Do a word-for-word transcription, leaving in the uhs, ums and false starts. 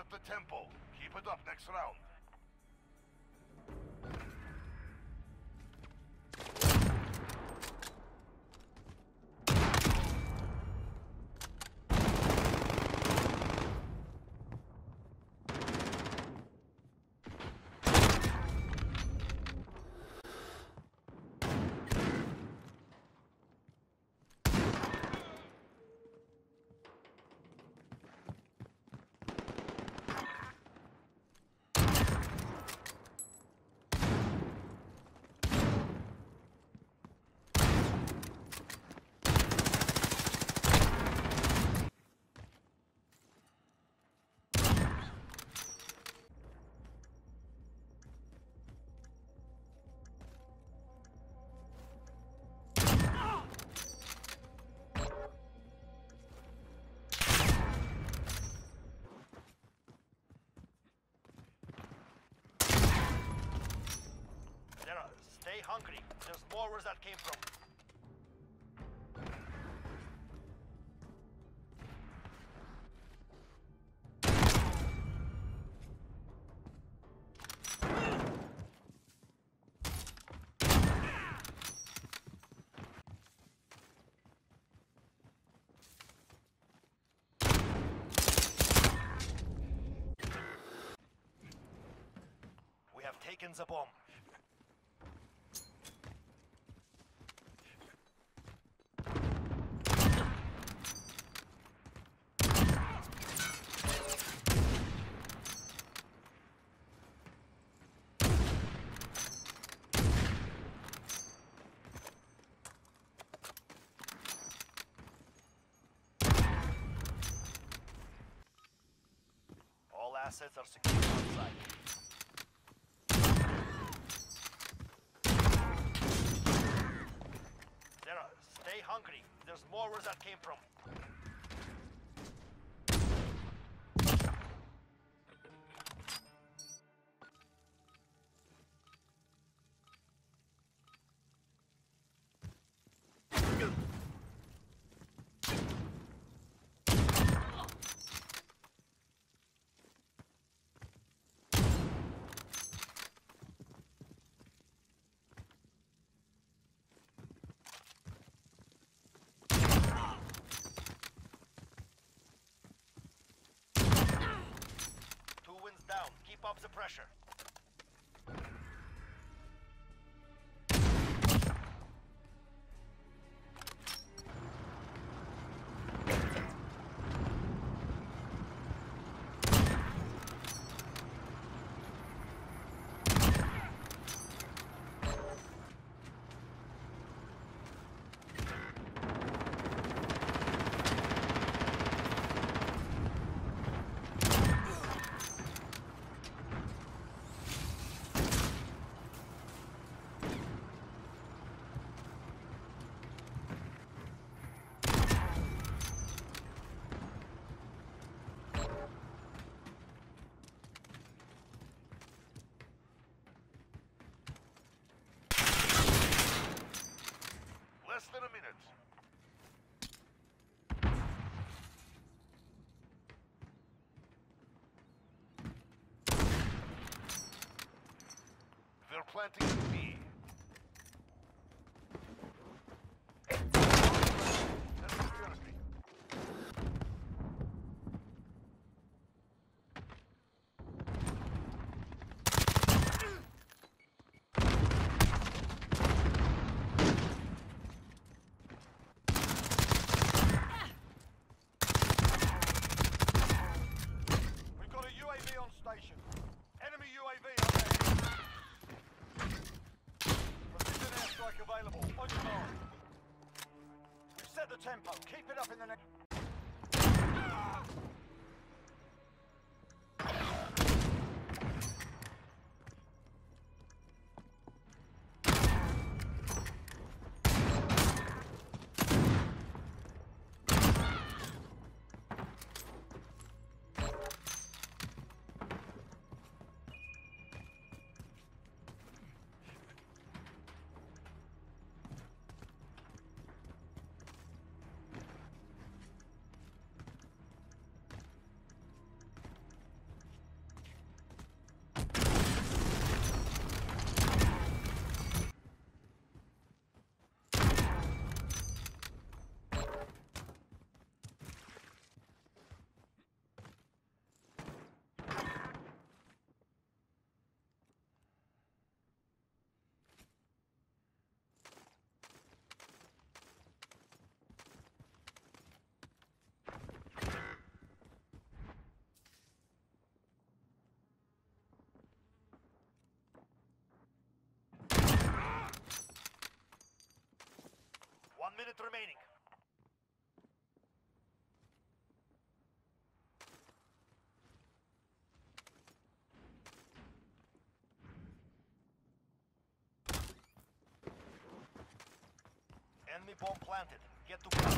up the tempo. Keep it up next round. Stay hungry. There's more where that came from. We have taken the bomb. All assets are secure outside. Zera, stay hungry. There's more where that came from. Down. Keep up the pressure. Less than a minute. They're planting a B. Station. Enemy U A V overhead. Precision airstrike available. On your mark. We've set the tempo. Keep it up in the next... minute remaining. Enemy bomb planted. Get to ground.